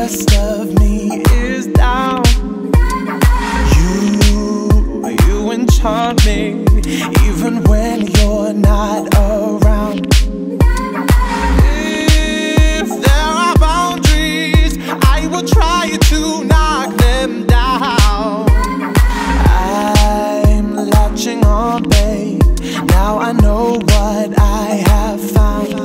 rest of me is down. You enchant me, even when you're not around. If there are boundaries, I will try to knock them down. I'm latching on, babe. Now I know what I have found.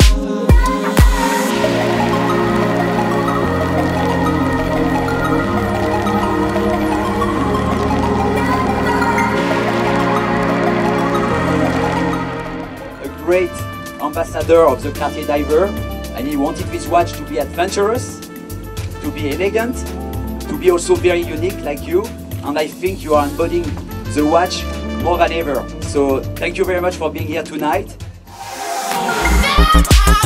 Great ambassador of the Cartier Diver, and he wanted this watch to be adventurous, to be elegant, to be also very unique like you, and I think you are embodying the watch more than ever. So thank you very much for being here tonight.